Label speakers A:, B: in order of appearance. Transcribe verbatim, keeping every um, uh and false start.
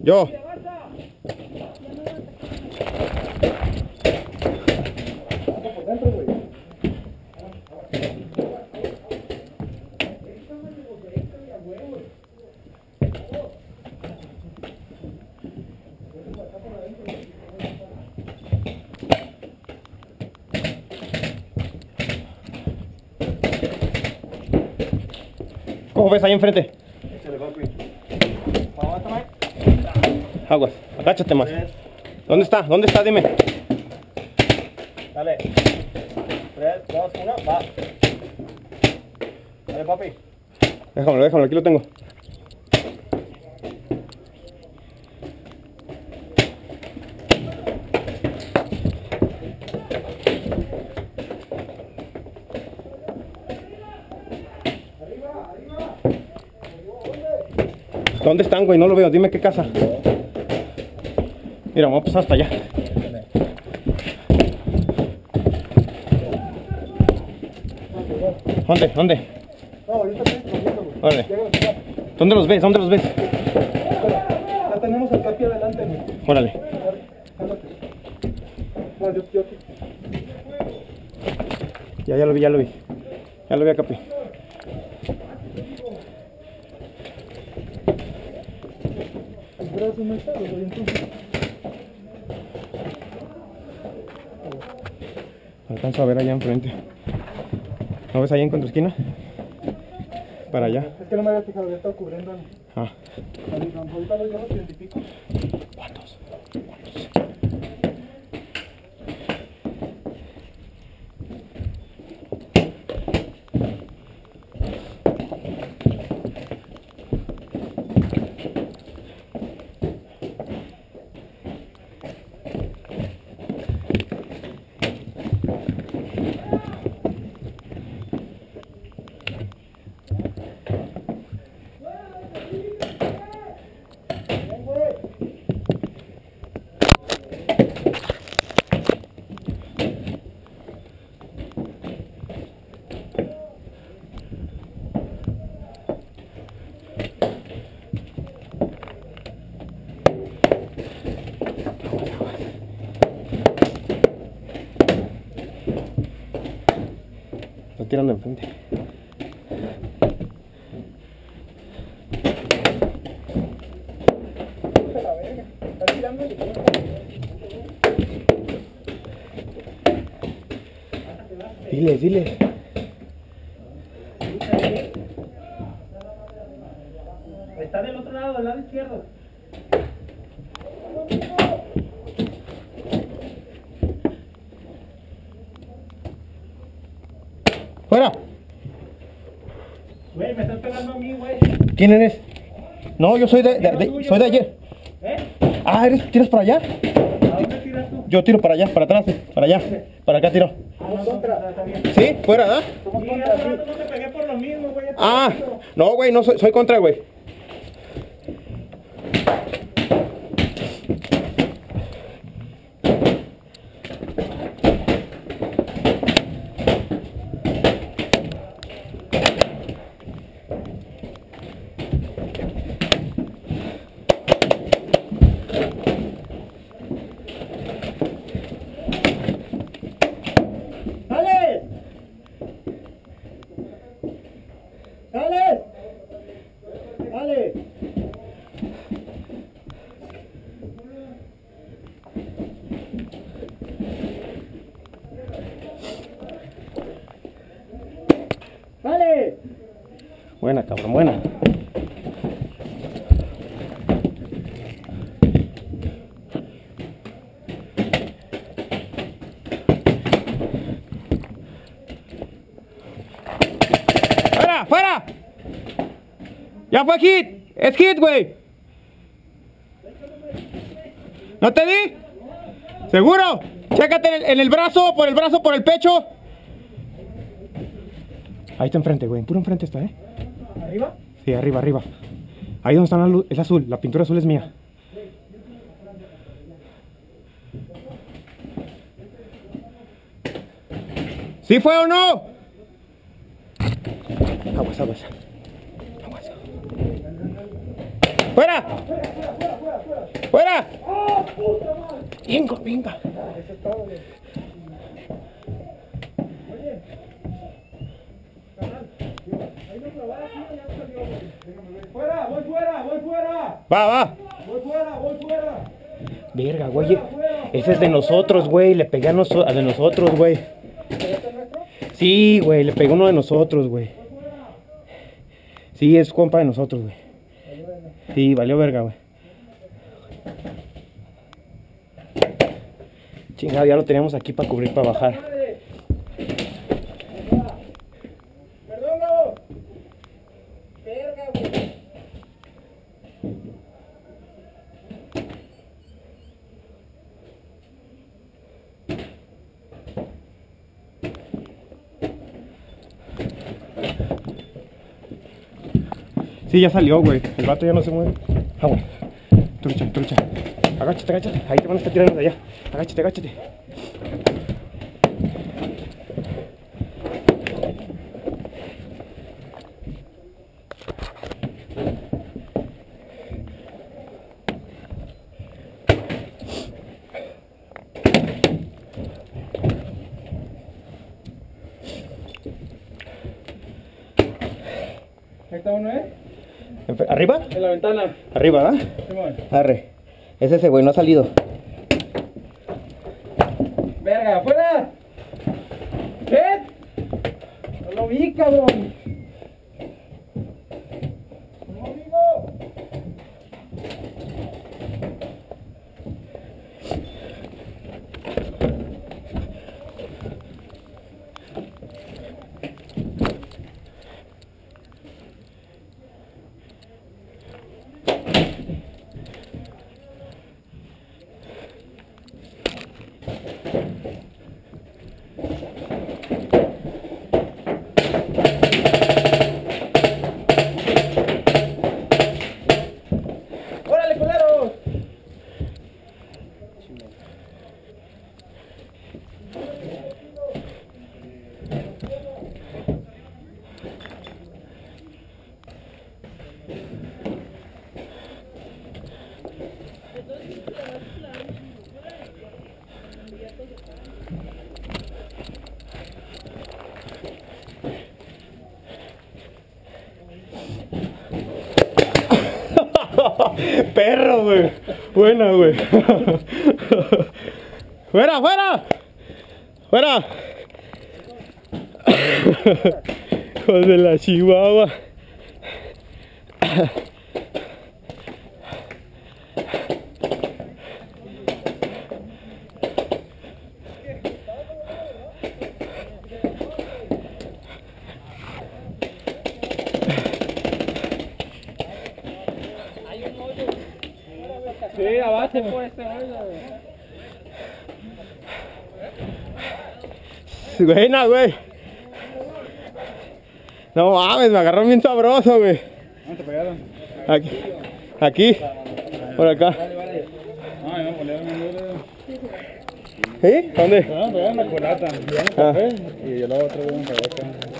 A: Yo. ¿Cómo ves ahí enfrente? Aguas, agáchate más. ¿Dónde está? ¿Dónde está? Dime.
B: Dale. tres, dos, uno, va. Dale, papi.
A: Déjamelo, déjamelo, aquí lo tengo. ¿Dónde están, güey? No lo veo. Dime qué casa. Mira, vamos a pasar hasta allá. ¿Dónde? ¿Dónde?
B: No, ahorita estoy corriendo, güey.
A: ¿Dónde? ¿Dónde los ves? ¿Dónde los ves?
B: Ya tenemos el capi adelante, güey.
A: Órale.
B: Ándate. No, yo, yo aquí.
A: Ya, ya lo vi, ya lo vi. Ya lo vi a Capi.
B: El brazo no está, güey, entonces.
A: Alcanzo a ver allá enfrente. ¿No ves allá en tu esquina? Para allá.
B: Es que no me había fijado, ya estaba cubriendo.
A: Ah.
B: Ahorita ahorita lo llevo treinta y pico.
A: ¿Cuántos? Está tirando enfrente.
B: Está tirando y
A: Diles, diles.
B: está del otro lado, del lado izquierdo.
A: ¡Fuera!
B: Güey, me estás pegando a mí, güey.
A: ¿Quién eres? No, yo soy de, de, de- soy de ayer.
B: ¿Eh?
A: Ah, ¿eres, ¿tiras para allá?
B: ¿A dónde tiras tú?
A: Yo tiro para allá, para atrás, para allá. Para acá tiro.
B: Somos contra. Está bien.
A: ¿Sí? ¿Fuera, ah?
B: Somos contra. Hace rato no te pegué por lo mismo, güey.
A: Ah, no, güey, no soy, soy contra, güey.
B: ¡Dale! ¡Dale! ¡Dale! ¡Dale!
A: Buena, cabrón, buena. ¡Fuera, fuera! ¡Ya fue hit! ¡Es hit, güey! ¿No te di? ¿Seguro? Chécate en el, en el brazo, por el brazo, por el pecho. Ahí está enfrente, güey. Puro enfrente está, ¿eh?
B: ¿Arriba?
A: Sí, arriba, arriba. Ahí donde está la luz, es azul. La pintura azul es mía. ¿Sí fue o no? Aguas, aguas. Aguas. ¡Fuera!
B: ¡Fuera, fuera, fuera, fuera!
A: ¡Fuera!
B: ¡Ah, puta madre!
A: Venga, venga.
B: Eso es todo, güey. Oye. Canal. Ahí no me va aquí, ya salió, güey. Déjame ver. ¡Fuera! ¡Voy fuera! ¡Voy fuera!
A: Va, va.
B: ¡Voy fuera! ¡Voy fuera!
A: Verga, güey. Ese es de nosotros, güey. Le pegué a, noso a de nosotros, güey.
B: ¿Este es nuestro?
A: Sí, güey. Le pegó uno de nosotros, güey. Sí, es compa de nosotros, güey. Sí, valió verga, güey. Chingado, ya lo teníamos aquí para cubrir, para bajar.
B: ¡Perdón! ¡Verga, güey!
A: Sí, ya salió, güey. El vato ya no se mueve. Ah, güey. Trucha, trucha. Agáchate, agáchate. Ahí te van a estar tirando de allá. Agáchate, agáchate.
B: Ahí está uno, ¿eh?
A: ¿Arriba?
B: En la ventana.
A: Arriba, ¿verdad?
B: Simón.
A: Arre. Es ese, güey, no ha salido.
B: ¡Verga! ¡Fuera! ¿Qué? No lo vi, cabrón. No, amigo. ¡Órale, culeros!
A: Perro, güey. Buena, güey. ¡Fuera, fuera! ¡Fuera! Hijos de la chihuahua.
B: Sí, abajo por este hoyo.
A: Buena, güey. No mames, me agarró bien sabroso, güey.
B: ¿Dónde te pegaron?
A: Aquí. Aquí. Por acá.
B: Vale, vale. Ah, me ponieron un duro.
A: ¿Sí? ¿Dónde?
B: Me pegaron una colata.
A: Ah.
B: Y yo luego otro día me pegó acá.